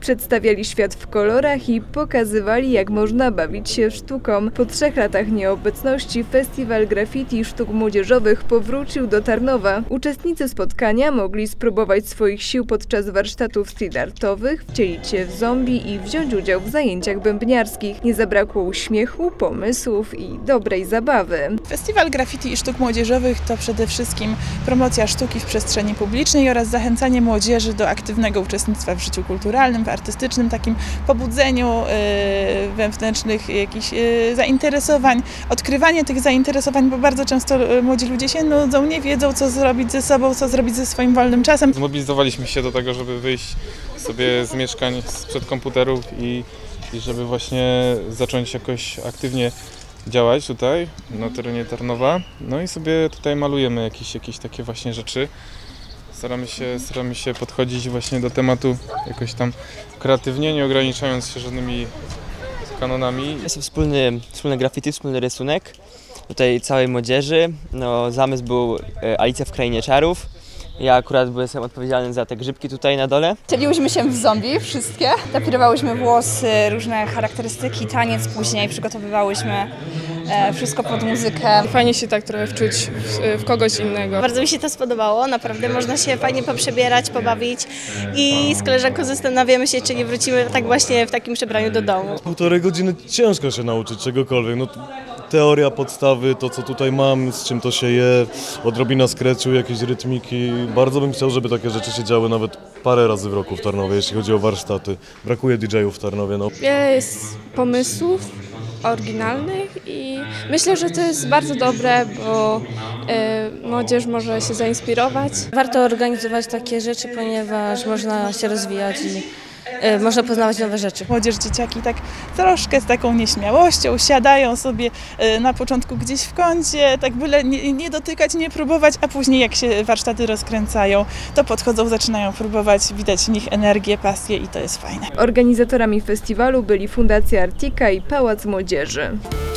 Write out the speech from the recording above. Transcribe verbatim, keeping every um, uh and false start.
Przedstawiali świat w kolorach i pokazywali, jak można bawić się sztuką. Po trzech latach nieobecności Festiwal Graffiti i Sztuk Młodzieżowych powrócił do Tarnowa. Uczestnicy spotkania mogli spróbować swoich sił podczas warsztatów street artowych, wcielić się w zombie i wziąć udział w zajęciach bębniarskich. Nie zabrakło uśmiechu, pomysłów i dobrej zabawy. Festiwal Graffiti i Sztuk Młodzieżowych to przede wszystkim promocja sztuki w przestrzeni publicznej oraz zachęcanie młodzieży do aktywnego uczestnictwa w życiu kulturalnym, w artystycznym, takim pobudzeniu yy, wewnętrznych jakichś yy, zainteresowań, odkrywanie tych zainteresowań, bo bardzo często młodzi ludzie się nudzą, nie wiedzą, co zrobić ze sobą, co zrobić ze swoim wolnym czasem. Zmobilizowaliśmy się do tego, żeby wyjść sobie z mieszkań, sprzed komputerów i, i żeby właśnie zacząć jakoś aktywnie działać tutaj na terenie Tarnowa. No i sobie tutaj malujemy jakieś, jakieś takie właśnie rzeczy. Staramy się, staramy się podchodzić właśnie do tematu jakoś tam kreatywnie, nie ograniczając się żadnymi kanonami. Jest wspólny, wspólne graffiti, wspólny rysunek tutaj całej młodzieży. No, zamysł był Alicja w Krainie Czarów. Ja akurat byłem odpowiedzialny za te grzybki tutaj na dole. Wcieliłyśmy się w zombie, wszystkie. Tapirowałyśmy włosy, różne charakterystyki, taniec później, przygotowywałyśmy e, wszystko pod muzykę. Fajnie się tak trochę wczuć w, w kogoś innego. Bardzo mi się to spodobało, naprawdę można się fajnie poprzebierać, pobawić i z koleżanką zastanawiamy się, czy nie wrócimy tak właśnie w takim przebraniu do domu. Półtorej godziny ciężko się nauczyć czegokolwiek. No, teoria, podstawy, to co tutaj mam, z czym to się je, odrobina skreczu, jakieś rytmiki. Bardzo bym chciał, żeby takie rzeczy się działy nawet parę razy w roku w Tarnowie, jeśli chodzi o warsztaty. Brakuje didżejów w Tarnowie. No. Wiele jest pomysłów oryginalnych i myślę, że to jest bardzo dobre, bo y, młodzież może się zainspirować. Warto organizować takie rzeczy, ponieważ można się rozwijać i y, można poznawać nowe rzeczy. Młodzież, dzieciaki tak troszkę z taką nieśmiałością siadają sobie y, na początku gdzieś w kącie, tak byle nie, nie dotykać, nie próbować, a później jak się warsztaty rozkręcają, to podchodzą, zaczynają próbować, widać w nich energię, pasję i to jest fajne. Organizatorami festiwalu byli Fundacja Artika i Pałac Młodzieży.